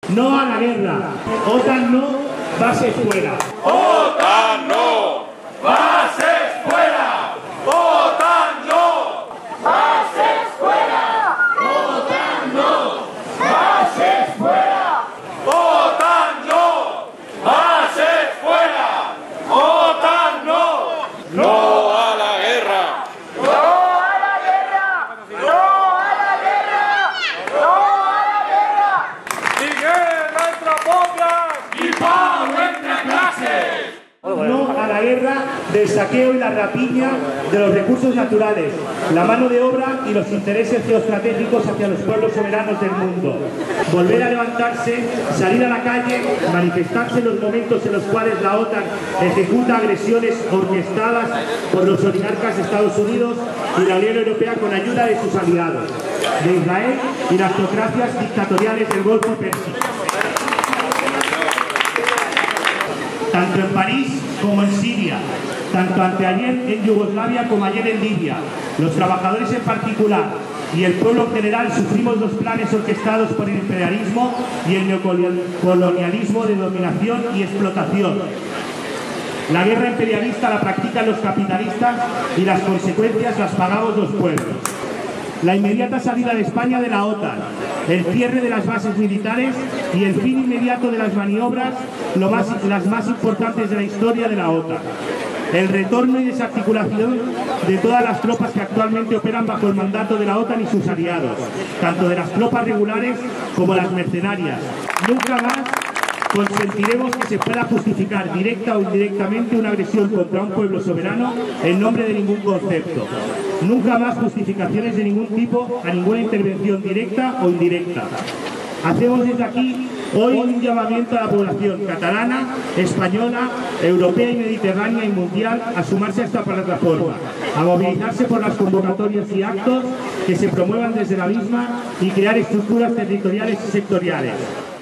No a la guerra. OTAN no, bases fuera. OTAN no, bases fuera. OTAN no, bases fuera. OTAN no, bases fuera. OTAN no, bases fuera. OTAN no. No a la guerra. ¡No a la guerra! ¡No a la guerra! ¡No a la guerra! ¡Ni guerra entre pobres! ¡Ni pau entre clases! No a la guerra del saqueo y la rapiña de los recursos naturales, la mano de obra y los intereses geoestratégicos hacia los pueblos soberanos del mundo. Volver a levantarse, salir a la calle, manifestarse en los momentos en los cuales la OTAN ejecuta agresiones orquestadas por los oligarcas de Estados Unidos y la Unión Europea con ayuda de sus aliados, de Israel y las autocracias dictatoriales del Golfo Pérsico. Tanto en París como en Siria, tanto anteayer en Yugoslavia como ayer en Libia, los trabajadores en particular y el pueblo en general sufrimos los planes orquestados por el imperialismo y el neocolonialismo de dominación y explotación. La guerra imperialista la practican los capitalistas y las consecuencias las pagamos los pueblos. La inmediata salida de España de la OTAN, el cierre de las bases militares y el fin inmediato de las maniobras, las más importantes de la historia de la OTAN. El retorno y desarticulación de todas las tropas que actualmente operan bajo el mandato de la OTAN y sus aliados, tanto de las tropas regulares como las mercenarias. Nunca más consentiremos que se pueda justificar directa o indirectamente una agresión contra un pueblo soberano en nombre de ningún concepto. Nunca más justificaciones de ningún tipo a ninguna intervención directa o indirecta. Hacemos desde aquí hoy un llamamiento a la población catalana, española, europea y mediterránea y mundial a sumarse a esta plataforma, a movilizarse por las convocatorias y actos que se promuevan desde la misma y crear estructuras territoriales y sectoriales.